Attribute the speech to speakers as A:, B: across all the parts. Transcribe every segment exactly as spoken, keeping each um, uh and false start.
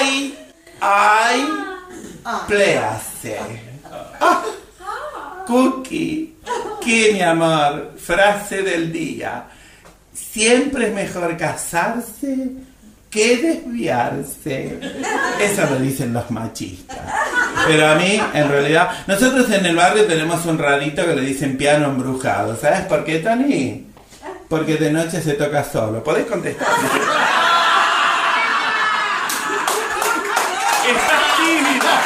A: Hoy hay pléase. Ah, Cookie, ¿qué, mi amor? Frase del día. Siempre es mejor casarse que desviarse. Eso lo dicen los machistas. Pero a mí, en realidad, nosotros en el barrio tenemos un rarito que le dicen piano embrujado. ¿Sabes por qué, Tony? Porque de noche se toca solo. ¿Podés contestar? Estás tímida.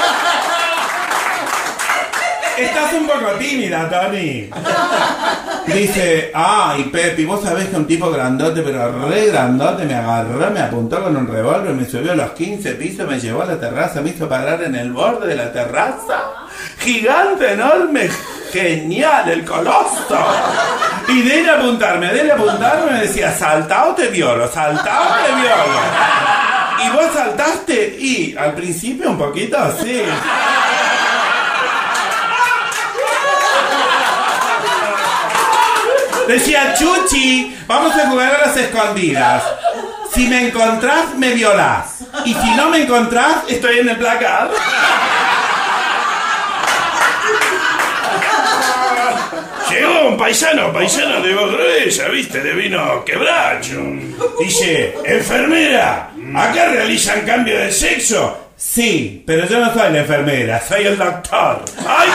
A: Estás un poco tímida, Tony. Dice, ay, Pepi, vos sabés que un tipo grandote, pero re grandote, me agarró, me apuntó con un revólver, me subió a los quince pisos, me llevó a la terraza, me hizo parar en el borde de la terraza. Gigante, enorme, genial, el coloso. Y de él apuntarme, de él apuntarme, me decía, saltá o te violo, saltá o te violo. Y vos saltaste, y al principio un poquito así. Decía, Chuchi, vamos a jugar a las escondidas. Si me encontrás, me violás. Y si no me encontrás, estoy en el placar.
B: Llegó un paisano, paisano de voz gruesa, viste, de vino quebracho. Dice, enfermera, ¿acá realizan cambio de sexo?
A: Sí, pero yo no soy la enfermera, soy el doctor.
B: ¡Ay!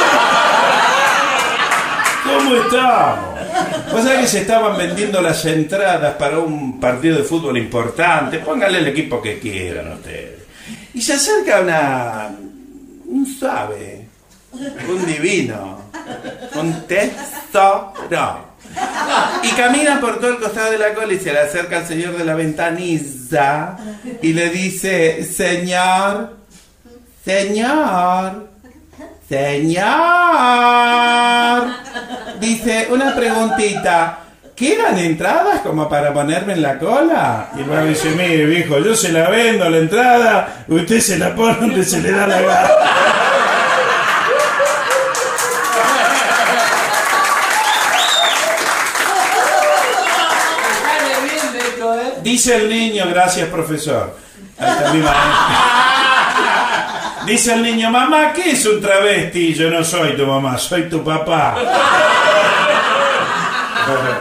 B: ¿Cómo estamos?
A: Vos sabés que se estaban vendiendo las entradas para un partido de fútbol importante. Póngale el equipo que quieran ustedes. Y se acerca una... un suave, un divino, un tesoro. Y camina por todo el costado de la cola y se le acerca al señor de la ventanilla y le dice, señor, señor, señor. Dice, una preguntita, ¿quedan entradas como para ponerme en la cola?
B: Y luego dice, mire viejo, yo se la vendo la entrada, usted se la pone donde se le da la gana.
A: Dice el niño, gracias profesor. Hasta mi Dice el niño, mamá, ¿qué es un travesti? Yo no soy tu mamá, soy tu papá.